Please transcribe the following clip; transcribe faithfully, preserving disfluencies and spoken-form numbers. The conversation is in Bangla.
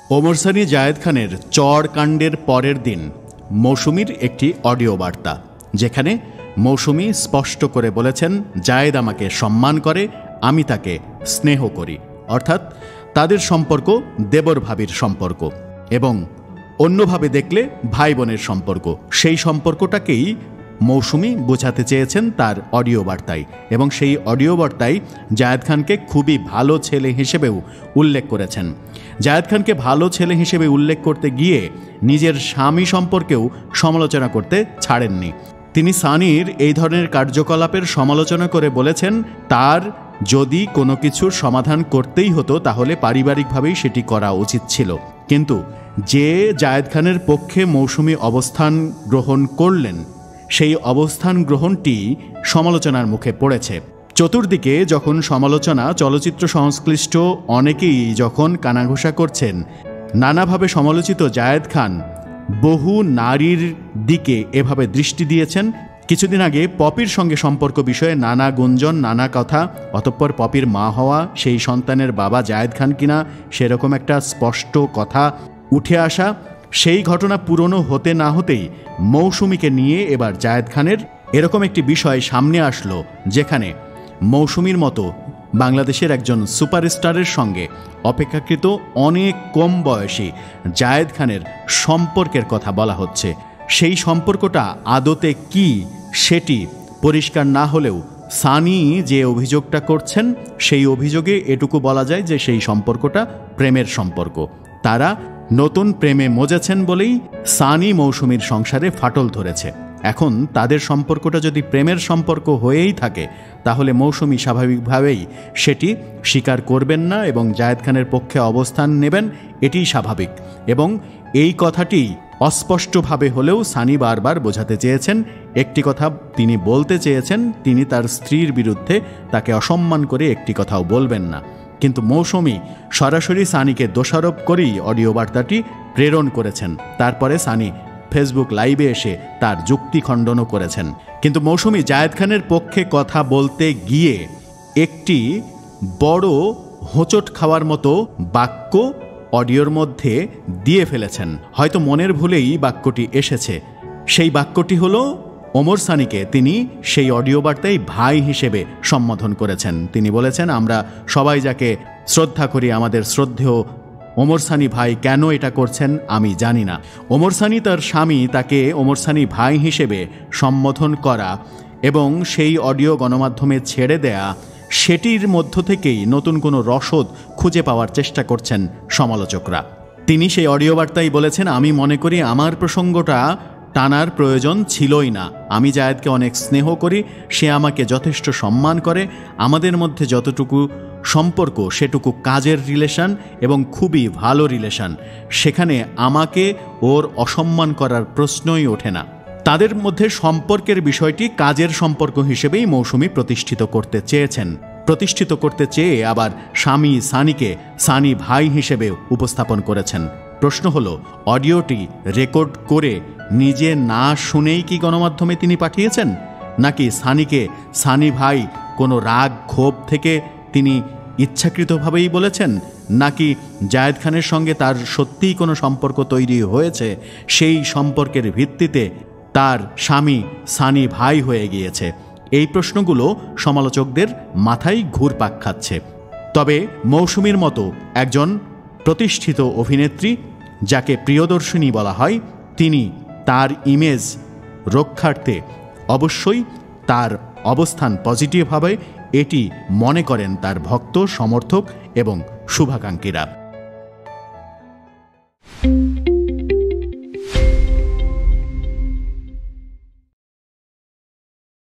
ওমর সানি জায়েদ খানের চড় কাণ্ডের পরের দিন মৌসুমীর একটি অডিও বার্তা, যেখানে মৌসুমী স্পষ্ট করে বলেছেন জায়েদ আমাকে সম্মান করে, আমি তাকে স্নেহ করি। অর্থাৎ তাদের সম্পর্ক দেবর ভাবির সম্পর্ক এবং অন্যভাবে দেখলে ভাই বোনের সম্পর্ক। সেই সম্পর্কটাকেই মৌসুমী বোঝাতে চেয়েছেন তার অডিও বার্তায়, এবং সেই অডিও বার্তায় জায়েদ খানকে খুবই ভালো ছেলে হিসেবেও উল্লেখ করেছেন। জায়েদ খানকে ভালো ছেলে হিসেবে উল্লেখ করতে গিয়ে নিজের স্বামী সম্পর্কেও সমালোচনা করতে ছাড়েননি। তিনি সানির এই ধরনের কার্যকলাপের সমালোচনা করে বলেছেন, তার যদি কোনো কিছুর সমাধান করতেই হতো তাহলে পারিবারিকভাবেই সেটি করা উচিত ছিল। কিন্তু যে জায়েদ খানের পক্ষে মৌসুমী অবস্থান গ্রহণ করলেন, সেই অবস্থান গ্রহণটি সমালোচনার মুখে পড়েছে। চতুর্দিকে যখন সমালোচনা, চলচ্চিত্র সংশ্লিষ্ট অনেকেই যখন কানাঘুষা করছেন, নানাভাবে সমালোচিত জায়েদ খান বহু নারীর দিকে এভাবে দৃষ্টি দিয়েছেন। কিছুদিন আগে পপির সঙ্গে সম্পর্ক বিষয়ে নানা গুঞ্জন, নানা কথা, অতঃপর পপির মা হওয়া, সেই সন্তানের বাবা জায়েদ খান কিনা সেরকম একটা স্পষ্ট কথা উঠে আসা, সেই ঘটনা পুরনো হতে না হতেই মৌসুমীকে নিয়ে এবার জায়েদ খানের এরকম একটি বিষয় সামনে আসলো, যেখানে মৌসুমীর মতো বাংলাদেশের একজন সুপারস্টারের সঙ্গে অপেক্ষাকৃত অনেক কম বয়সী জায়েদ খানের সম্পর্কের কথা বলা হচ্ছে। সেই সম্পর্কটা আদতে কি সেটি পরিষ্কার না হলেও সানি যে অভিযোগটা করছেন, সেই অভিযোগে এটুকু বলা যায় যে সেই সম্পর্কটা প্রেমের সম্পর্ক। তারা নতুন প্রেমে মজেছেন বলেই সানি মৌসুমীর সংসারে ফাটল ধরেছে। এখন তাদের সম্পর্কটা যদি প্রেমের সম্পর্ক হয়েই থাকে, তাহলে মৌসুমী স্বাভাবিকভাবেই সেটি স্বীকার করবেন না এবং জায়েদ খানের পক্ষে অবস্থান নেবেন, এটিই স্বাভাবিক। এবং এই কথাটি অস্পষ্টভাবে হলেও সানি বারবার বোঝাতে চেয়েছেন। একটি কথা তিনি বলতে চেয়েছেন, তিনি তার স্ত্রীর বিরুদ্ধে তাকে অসম্মান করে একটি কথাও বলবেন না। কিন্তু মৌসুমী সরাসরি সানিকে দোষারোপ করেই অডিও বার্তাটি প্রেরণ করেছেন। তারপরে সানি ফেসবুক লাইভে এসে তার যুক্তি খণ্ডনও করেছেন। কিন্তু মৌসুমী জায়েদ খানের পক্ষে কথা বলতে গিয়ে একটি বড় হোঁচট খাওয়ার মতো বাক্য অডিওর মধ্যে দিয়ে ফেলেছেন। হয়তো মনের ভুলেই বাক্যটি এসেছে। সেই বাক্যটি হলো, ওমর সানিকে তিনি সেই অডিও বার্তায় ভাই হিসেবে সম্বোধন করেছেন। তিনি বলেছেন, আমরা সবাই যাকে শ্রদ্ধা করি, আমাদের শ্রদ্ধেয় ওমর সানি ভাই কেন এটা করছেন আমি জানি না। ওমর সানি তার স্বামী, তাকে ওমর সানি ভাই হিসেবে সম্বোধন করা এবং সেই অডিও গণমাধ্যমে ছেড়ে দেয়া, সেটির মধ্য থেকেই নতুন কোনো রসদ খুঁজে পাওয়ার চেষ্টা করছেন সমালোচকরা। তিনি সেই অডিও বার্তায় বলেছেন, আমি মনে করি আমার প্রসঙ্গটা টানার প্রয়োজন ছিলই না। আমি জায়েদকে অনেক স্নেহ করি, সে আমাকে যথেষ্ট সম্মান করে, আমাদের মধ্যে যতটুকু সম্পর্ক সেটুকু কাজের রিলেশন এবং খুবই ভালো রিলেশন। সেখানে আমাকে ওর অসম্মান করার প্রশ্নই ওঠে না। তাদের মধ্যে সম্পর্কের বিষয়টি কাজের সম্পর্ক হিসেবেই মৌসুমী প্রতিষ্ঠিত করতে চেয়েছেন। প্রতিষ্ঠিত করতে চেয়ে আবার স্বামী সানিকে সানি ভাই হিসেবে উপস্থাপন করেছেন। প্রশ্ন হলো, অডিওটি রেকর্ড করে নিজে না শুনেই কি গণমাধ্যমে তিনি পাঠিয়েছেন, নাকি সানিকে সানি ভাই কোনো রাগ ক্ষোভ থেকে তিনি ইচ্ছাকৃতভাবেই বলেছেন, নাকি জায়েদ খানের সঙ্গে তার সত্যিই কোনো সম্পর্ক তৈরি হয়েছে, সেই সম্পর্কের ভিত্তিতে তার স্বামী সানি ভাই হয়ে গিয়েছে? এই প্রশ্নগুলো সমালোচকদের মাথায় ঘুরপাক খাচ্ছে। তবে মৌসুমীর মতো একজন প্রতিষ্ঠিত অভিনেত্রী, যাকে প্রিয়দর্শিনী বলা হয়, তিনি তার ইমেজ রক্ষার্থে অবশ্যই তার অবস্থান পজিটিভ হবে, এটি মনে করেন তার ভক্ত, সমর্থক এবং শুভাকাঙ্ক্ষীরা।